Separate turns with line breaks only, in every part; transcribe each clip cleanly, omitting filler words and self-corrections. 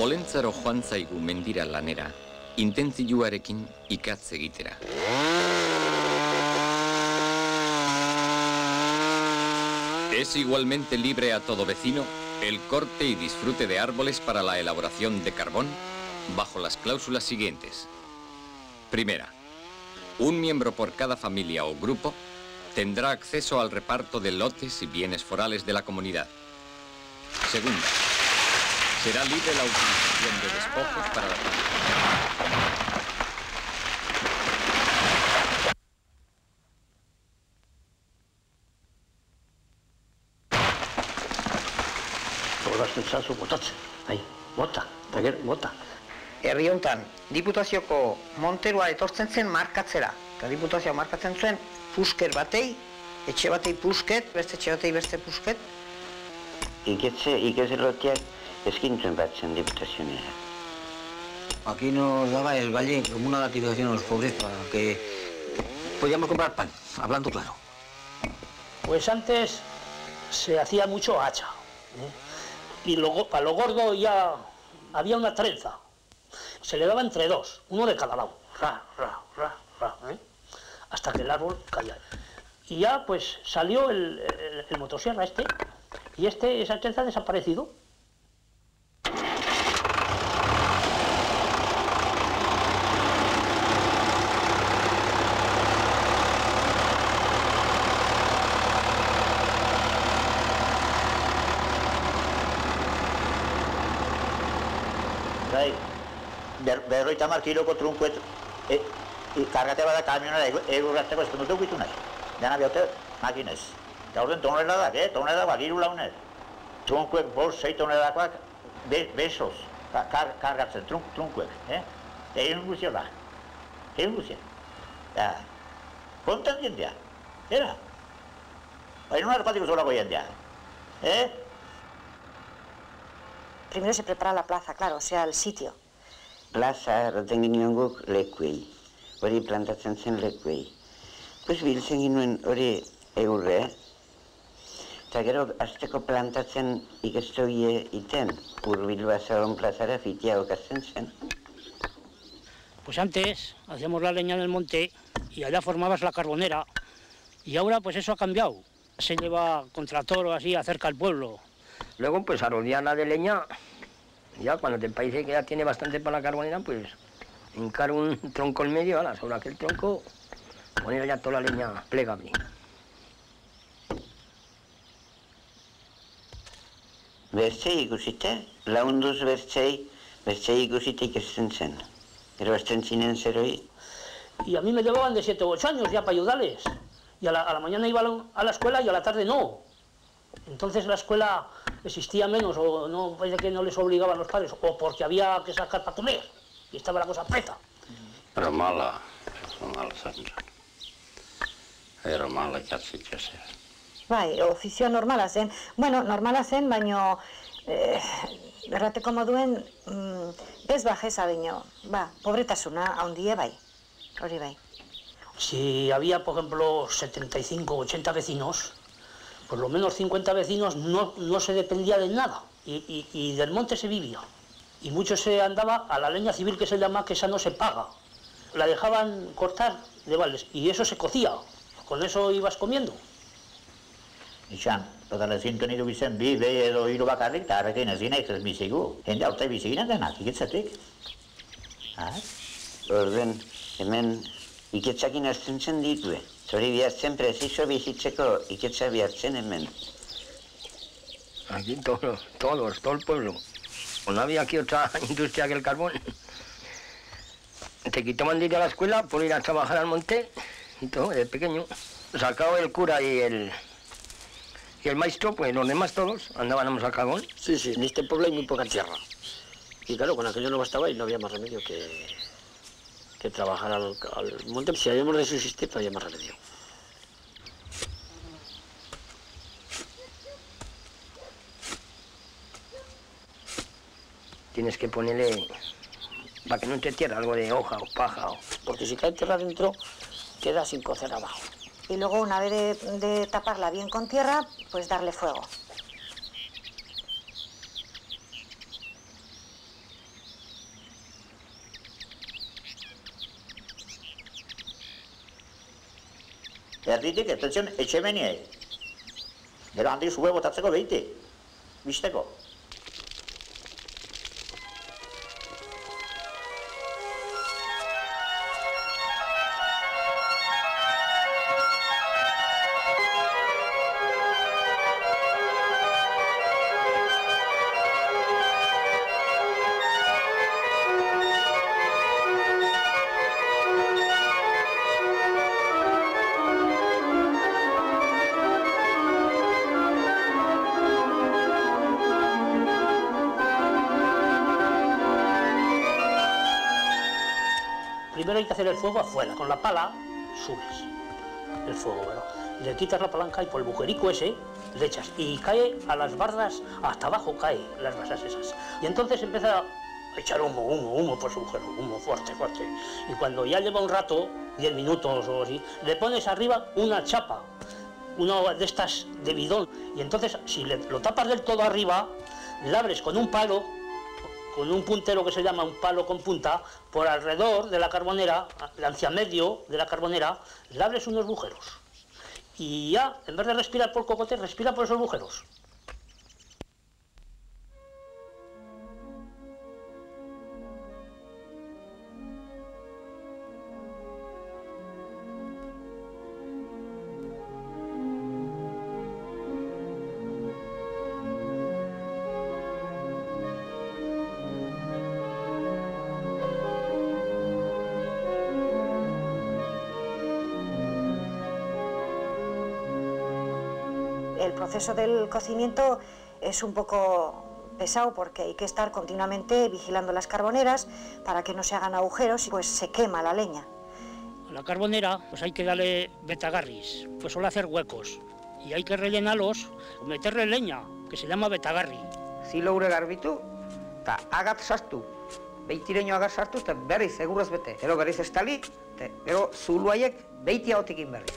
Olentzaro joan zaigu mendira lanera, intentzioarekin ikatz egitera. Es igualmente libre a todo vecino el corte y disfrute de árboles para la elaboración de carbón bajo las cláusulas siguientes. Primera, un miembro por cada familia o grupo tendrá acceso al reparto de lotes y bienes forales de la comunidad. Segunda, será libre la utilización de despojos para la
bota. Herri hontan, Diputazioko Monteroa etortzen zen markatzera. Eta Diputazioa markatzen zuen pusker batei, etxe batei pusket, beste etxe batei beste pusket.
Iketze loteak eskintzen batzen Diputazionera.
Aquí nos daba el Valle como una gratificación a los pobres para que podíamos comprar pan, hablando claro.
Pues antes se hacía mucho hacha, y luego para lo gordo ya había una trenza. Se le daba entre dos, uno de cada lado, hasta que el árbol caía. Y ya pues salió el motosierra y esa trenza ha desaparecido.
Berroita kiloko trunkuet kargate bada kamionera egurrazteko ez dut ukitu nahi. Dena biote makinez. Eta orden toneladak, toneladak, 3 launer. Trunkuek 5-6 toneladakoak besoz kargatzen, trunkuek. Egin guzio da. Egin guzio. Konten jendea. Era. Baina una arpatiko zolako jendea.
Primero se prepara la plaza, claro, o sea, el sitio.
Plaza erraten ginen guk lekuei, hori plantatzen zen lekuei. Pues biltzen ginen hori egurre, eta gero azteko plantatzen ikestoie iten, Urbilba Zaron plazara fitia okatzen zen.
Pues antes hacíamos la leña en el monte y allá formabas la carbonera, y ahora pues eso ha cambiado. Se lleva contra toro así, acerca al pueblo.
Luego pues a rodear la de leña. Ya cuando te parece que ya tiene bastante para la carbonera, pues hincar un tronco en medio, sobre aquel tronco, poner ya toda la leña plegable.
Bertzei ikusite, launduz bertzei ikusite ikesten zen. Gero hasten zinen zeroi.
Y a mí me llevaban de 7 u 8 años ya para ayudarles. Y a la mañana iba a la escuela y a la tarde no. Entonces la escuela existía menos, o no, parece que no les obligaban los padres, o porque había que sacar para comer, y estaba la cosa preta.
Era mala Sandra. Era mala ikatzitzea zen.
Bai, ofizio normala zen. Bueno, normala zen, baino errateko moduen ez bajeza baino, pobretasuna handie bai, hori bai.
Si había, por ejemplo, 75 o 80 vecinos, por lo menos 50 vecinos no se dependía de nada, y del monte se vivía. Y mucho se andaba a la leña civil, que se llama, que esa no se paga. La dejaban cortar de baldes, y eso se cocía. Con eso ibas comiendo.
Itxan, totale zintonidu bizen bi edo hiru bakarrik, eta harrekin ez gina ez bizigu. Jende haute biziginen denak, iketzatik. Orden, hemen iketzakin hartzen zen ditue. Zori bihartzen preciso bizitzeko iketza bihartzen hemen.
Aquí todo el pueblo. No había aquí otra industria que el carbón. Te quitaban de ir a la escuela por ir a trabajar al monte y todo, de pequeño. Sacado el cura y el maestro, pues los demás todos andábamos al carbón.
Sí, en este pueblo hay muy poca tierra. Y claro, con aquello no bastaba y no había más remedio que trabajar al monte. Si habíamos de subsistir, no había más remedio.
Tienes que ponerle, para que no entre tierra, algo de hoja o paja.
Porque si cae tierra dentro, queda sin cocer abajo.
Y luego, una vez de taparla bien con tierra, pues darle fuego.
Erditik, etzen etxe menie. Gero handik zue botatzeko behiti. Bisteko.
Primero hay que hacer el fuego afuera, con la pala subes el fuego, ¿verdad? Y le quitas la palanca y por el bujerico ese le echas y cae a las bardas, hasta abajo cae las brasas esas. Y entonces empieza a echar humo por su agujero, humo fuerte. Y cuando ya lleva un rato, 10 minutos o así, le pones arriba una chapa, una de estas de bidón. Y entonces si lo tapas del todo arriba, le abres con un palo, con un puntero que se llama un palo con punta, por alrededor de la carbonera, hacia medio de la carbonera, le abres unos agujeros. Y ya, en vez de respirar por cocote, respira por esos agujeros.
El proceso del cocimiento es un poco pesado porque hay que estar continuamente vigilando las carboneras para que no se hagan agujeros y pues se quema la leña.
A la carbonera pues hay que darle betagarris, pues suele hacer huecos y hay que rellenarlos, meterle leña, que se llama betagarri.
Zilo gure garbitu, eta agat sartu. Beitireño agat sartu, eta berriz egurrez bete. Gero berriz estali, eta gero zulu haiek beiti haotekin berriz.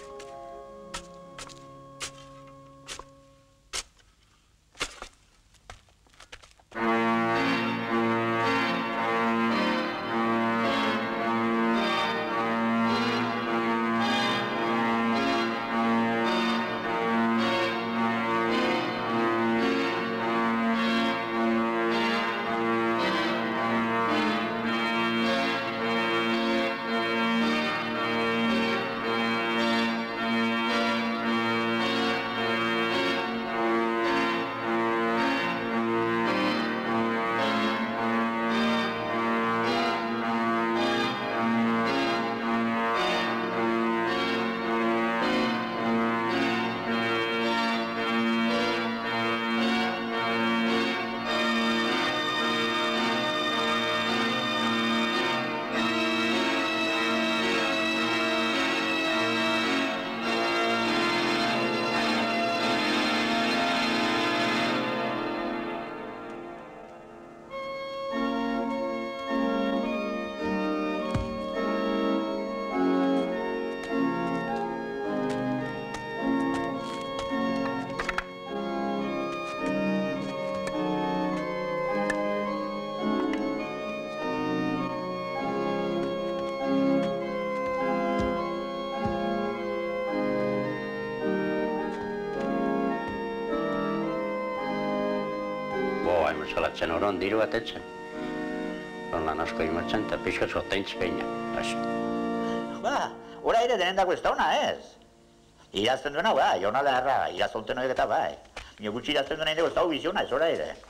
Salatzen oron diru bat etzen. Lan asko imatzen eta pixka zotaintz peina.
Ba, ora ere denendako ez da ona ez. Irazten duena, ba, jona leharra, irazolten horiek eta bai. Mio gutxi irazten duena indego ez da biziona ez, ora ere.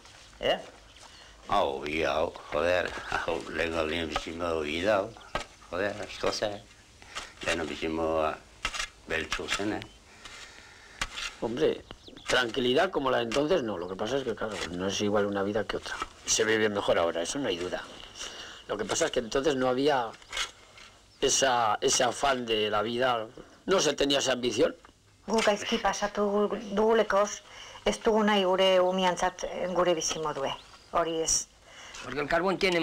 Hau, joder, hau, lehen galdien bizimo ida, joder, asko ze. Lehen bizimo beltzu zen,
Hombre, tranquilidad como la de entonces no, lo que pasa es que, claro, no es igual una vida que otra. Se vive mejor ahora, eso no hay duda. Lo que pasa es que entonces no había ese afán de la vida, no se tenía esa ambición.
Gu gaizki pasatu dugulekoz, ez dugu nahi gure umiantzat gure bizimodue, hori ez.
Porque el carbón tiene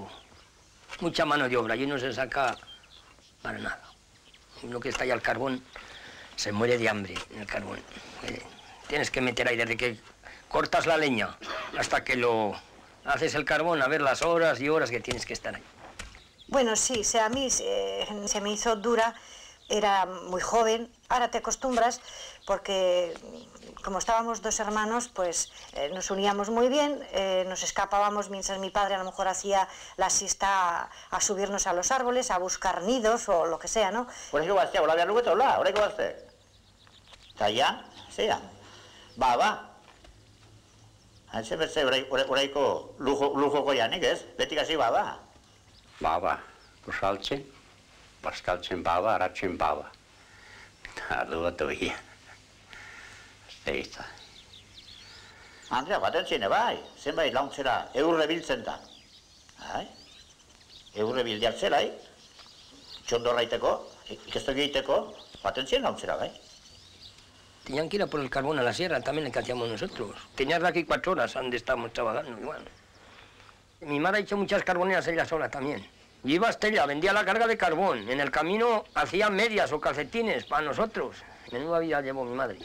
mucha mano de obra y no se saca para nada. Uno que está allá al carbón se muere de hambre en el carbón. Tienes que meter ahí desde que cortas la leña hasta que lo haces el carbón, a ver las horas y horas que tienes que estar ahí.
Bueno, sí, a mí se me hizo dura era muy joven. Ahora te acostumbras porque como estábamos dos hermanos, pues nos uníamos muy bien, nos escapábamos mientras mi padre a lo mejor hacía la siesta a subirnos a los árboles, a buscar nidos o lo que sea, ¿no?
Por eso vas a hablar de algo todo la, ahora qué vas a hacer. Talla, sea. Va. Hace verse oraiko lujo goianik, ez? Beti hasi baba.
Baba, usaltzen, bazkaltzen baba, aratzen baba. Ardu bat ogia. Zeita.
Andrea, baten zine bai, zenbait launtzera eurre biltzen da. Bai? Eurre bildiartzela, txondorra iteko, ikesto egiteko, baten zine launtzera, bai?
Tenían que ir a por el carbón a la sierra, también le que hacíamos nosotros. Tenías de aquí 4 horas donde estábamos trabajando, igual. Mi madre ha hecho muchas carboneras ella sola también. Y iba a Estella, vendía la carga de carbón. En el camino hacía medias o calcetines para nosotros. Menuda vida llevó mi madre.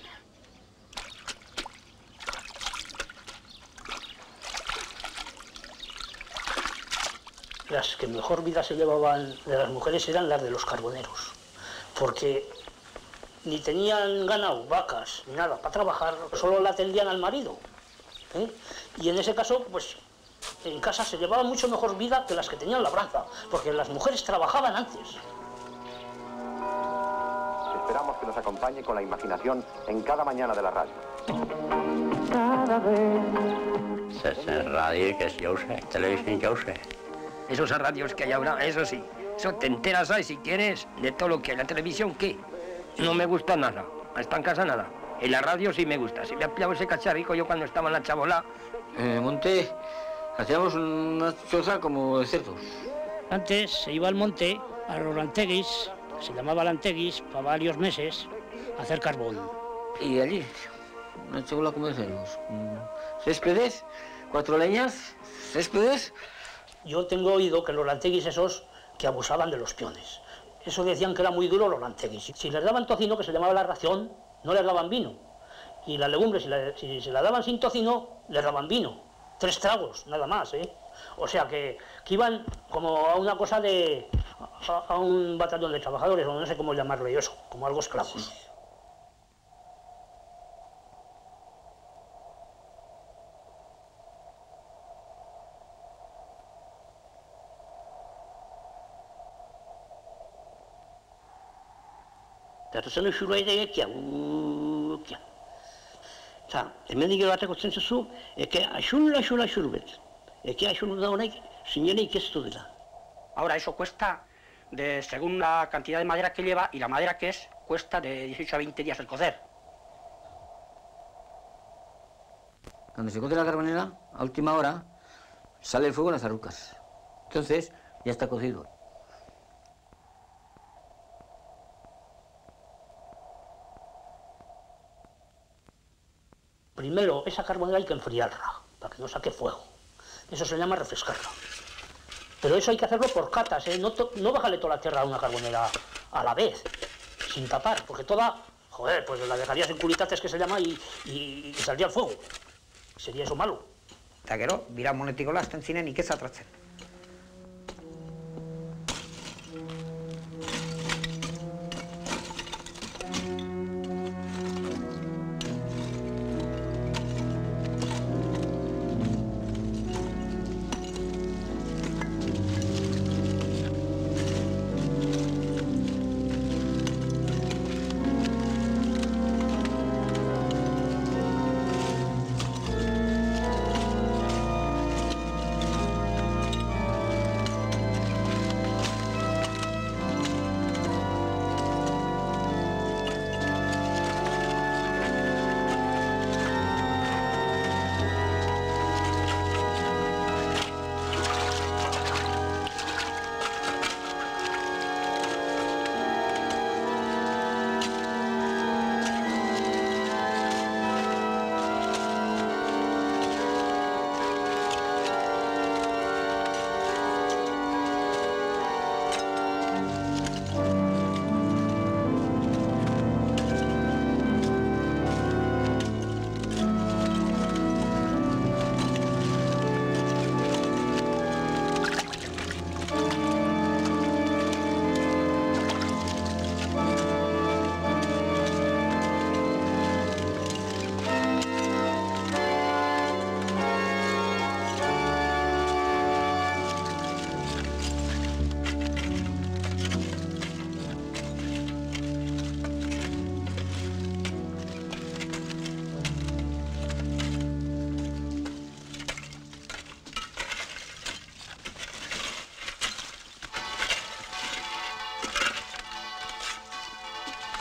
Las que mejor vida se llevaban de las mujeres eran las de los carboneros. Porque ni tenían ganado, vacas, ni nada, para trabajar, solo la atendían al marido. Y en ese caso, pues, en casa se llevaba mucho mejor vida que las que tenían labranza, porque las mujeres trabajaban antes.
Esperamos que nos acompañe con la imaginación en cada mañana de la radio.
Se radio, que es yo sé, televisión yo sé.
Esos radios que hay ahora, eso sí, eso te enteras ahí si quieres de todo lo que hay. La televisión, ¿qué? No me gusta nada, está en casa nada. En la radio sí me gusta. Si me ha pillado ese cacharrico yo cuando estaba en la chabola.
En el monte hacíamos una choza como de cerdos.
Antes se iba al monte, a los lanteguis, se llamaba lanteguis, para varios meses, a hacer carbón.
Y allí, una chabola como de cerdos. Céspedes, 4 leñas, céspedes.
Yo tengo oído que los lanteguis esos que abusaban de los peones. Eso decían que era muy duro los lanteguis. Si les daban tocino, que se llamaba la ración, no les daban vino. Y las legumbres, si se la daban sin tocino, les daban vino. 3 tragos, nada más, O sea, que iban como a una cosa de... a un batallón de trabajadores, o no sé cómo llamarlo yo eso, como algo esclavos.
Datozen xurua egia, ukia. Eta, hemen digero bateko zentzuzu, eke axula xurbet. Eke axulu da honek, zineneik ez du dela.
Ahora eso cuesta, según la cantidad de madera que lleva y la madera que es, cuesta de 18 a 20 días el cocer.
Cuando se coce la carbonera, a última hora, sale el fuego en las arrucas. Entonces, ya está cocido.
Primero, esa carbonera hay que enfriarla, para que no saque fuego. Eso se llama refrescarla. Pero eso hay que hacerlo por catas, no bajarle toda la tierra a una carbonera a la vez, sin tapar, porque toda, joder, pues la dejarías en culitates que se llama y saldría el fuego. Sería eso malo.
Eta gero, bira monetiko lasten zinen ikez atratzen.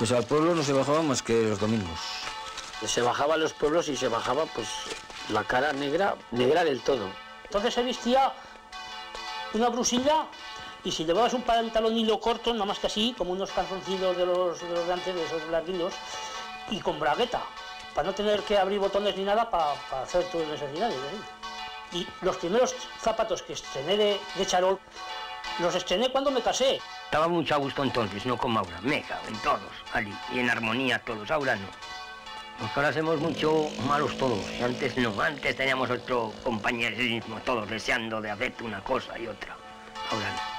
Pues al pueblo no se bajaba más que los domingos.
Se bajaba a los pueblos y se bajaba, pues, la cara negra, negra del todo.
Entonces se vestía una brusilla y si llevabas un pantalón hilo corto, nada más que así, como unos calzoncillos de los de antes, de esos larguillos, y con bragueta, para no tener que abrir botones ni nada para hacer tus necesidades. Y los primeros zapatos que estrené de charol, los estrené cuando me casé.
Estaba mucho a gusto entonces, no como ahora. Me cago en todos, allí, y en armonía todos. Ahora no. Porque ahora somos mucho malos todos. Y antes no, antes teníamos otro compañerismo, todos deseando de hacerte una cosa y otra. Ahora no.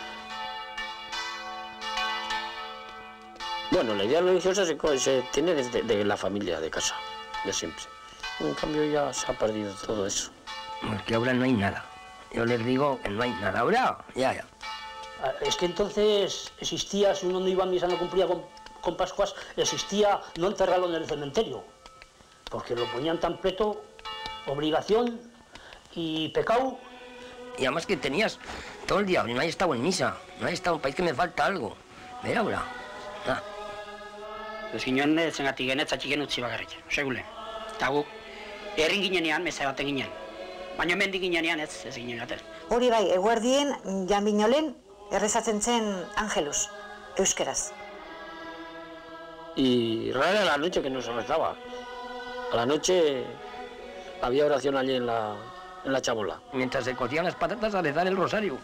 Bueno, la idea religiosa se tiene desde la familia, de casa, de siempre. En cambio ya se ha perdido todo eso.
Porque ahora no hay nada. Yo les digo que no hay nada. Ahora, ya.
Es que entonces existía, si uno no iba a misa, no cumplía con Pascuas, existía no enterrarlo en el cementerio. Porque lo ponían tan preto, obligación y pecado.
Y además que tenías todo el día, no hay estado en misa, no hay estado en un país que me falta algo. Mira ahora.
Zinon zengatik genetza txiken utzi bakarrik, segule. Eta guk, herrin ginenean, meza baten ginen. Baina mendik ginenean ez ginen gaten.
Hori bai, eguerdien, janbinolen, errezatzen zen Angelus, euskeraz.
Y rara la noche que no se rezaba. A la noche había oración allí en la chabola.
Mientras se cocían las patatas a rezar el rosario.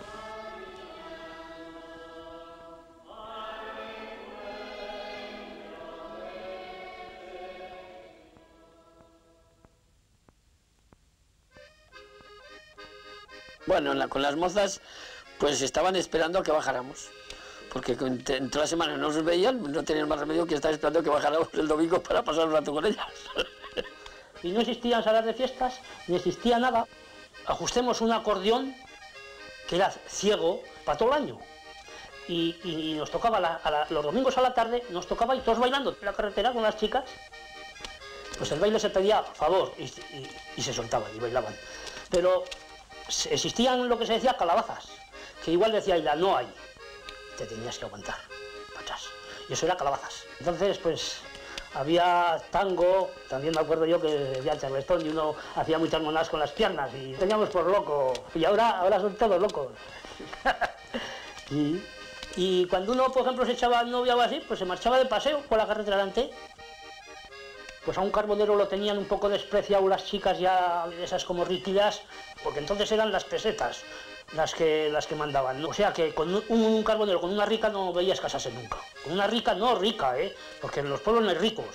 Bueno, con las mozas, pues estaban esperando a que bajáramos. Porque en toda la semana no nos veían, no tenían más remedio que estar esperando que bajáramos el domingo para pasar un rato con ellas.
Y no existían salas de fiestas, ni existía nada. Ajustemos un acordeón que era ciego para todo el año. Y nos tocaba, los domingos a la tarde, nos tocaba y todos bailando en la carretera con las chicas. Pues el baile se pedía a favor y se soltaban y bailaban. Pero existían lo que se decía calabazas, que igual decía Aida, no hay. Te tenías que aguantar para atrás. Y eso era calabazas. Entonces, pues, había tango, también me acuerdo yo que decía el charlestón y uno hacía muchas monadas con las piernas y teníamos por loco. Y ahora son todos locos. Y cuando uno, por ejemplo, se echaba novia o así, pues se marchaba de paseo por la carretera delante. Pues a un carbonero lo tenían un poco despreciado las chicas ya de esas como rígidas, porque entonces eran las pesetas las que mandaban, ¿no? O sea que con un carbonero, con una rica no veías casarse nunca. Con una rica, no rica, porque en los pueblos no hay ricos.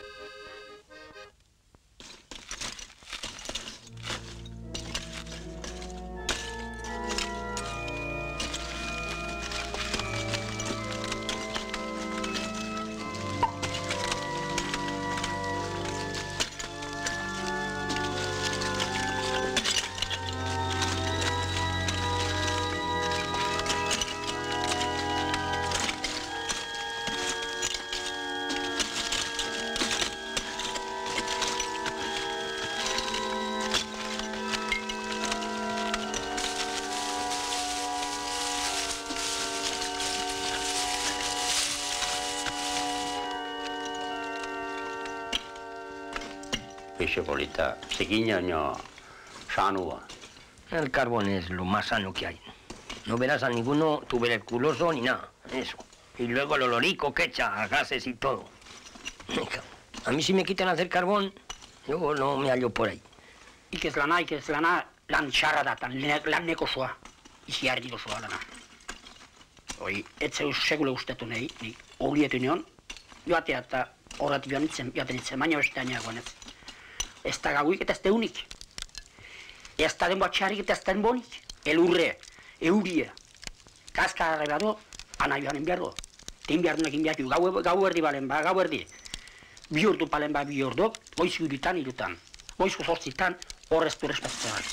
Pixe polita, ziquina baino sanua.
El carbón es lo más sano que hay. No verás a ninguno tuberculoso ni nada, eso. Y luego el olorico que echa, gases y todo. A mí si me quitan hacer carbón, yo no me hallo por ahí.
Ikez lana, lan txarra datan, lan nekosoa. Izi harrikosoa lana. Hoi, ez zeus segule ustetu nahi, ni horietu neon, joatea eta horretu joaten itzen, baina beste ainagoan ez. Ez da gauik eta ez da unik. Ez da denboa txarrik eta ez da denbonik. Elurre, eurie. Kaska arreglado, ana joanen beharro. Tein behardunak inbiatu, gau erdi balen ba, gau erdi. Bi ordu palen ba, bi ordu, goizu irutan. Goizu zortzitan, horreztu respetzea bat.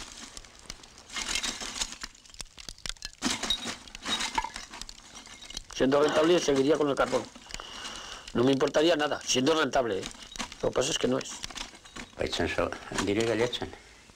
Siendo rentable, seguiría con el carbón. No me importaría nada, siendo rentable, Lo que pasa es que no es.
Baitzen zo, dire galetzen.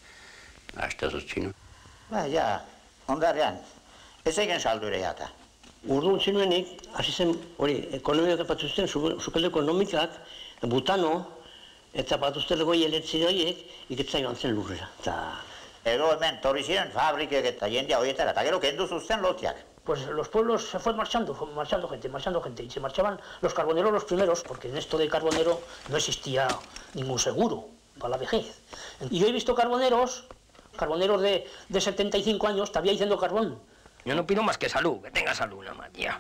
Azte zutxinu.
Ja, ondarrean, ez egin saldure jata.
Urduan zenuenik, hasi zen, hori, ekonomiak batuzten, sukalde ekonomikak, butano, eta batuzten goi eletzi horiek, iketzai joan zen lurrera.
Ego hemen, torri ziren fabrikek eta jendea horietara, eta gero kendu zuzten lotiak.
Pues los pueblos se fue marchando gente, y se marchaban los carboneros los primeros, porque en esto de carbonero no existía ningún seguro para la vejez. Y yo he visto carboneros de 75 años, todavía haciendo carbón.
Yo no pido más que salud, que tenga salud nada más, ya.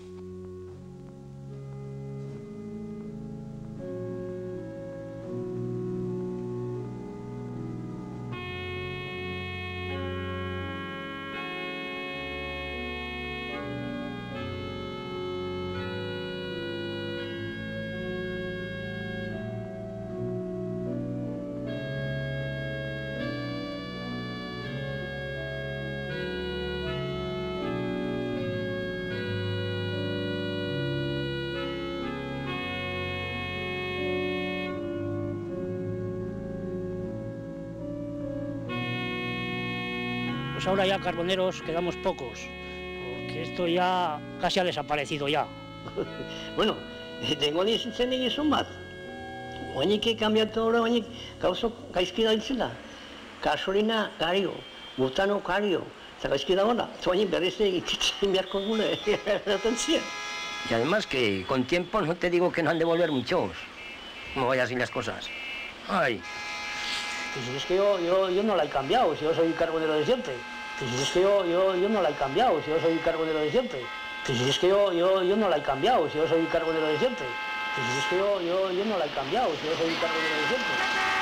Pues ahora ya carboneros quedamos pocos, porque esto ya casi ha desaparecido ya.
Bueno, tengo zen egizun bat. Oainik kambiatu ahora, oainik gauzo gaizki da itzela. Gasolina kario, butano kario, eta gaizki da hona. Oainik berriz egitzen beharko gure, eratentzia.
Y además que con tiempo no te digo que no han de volver muchos. No vaya así las cosas. Ay.
Si es que yo no la he cambiado, si yo soy carbonero de siempre. Si es que yo no la he cambiado, si yo soy carbonero de siempre. Si es que yo no la he cambiado, si yo soy carbonero de siempre. Si es que yo no la he cambiado, si yo soy carbonero de siempre.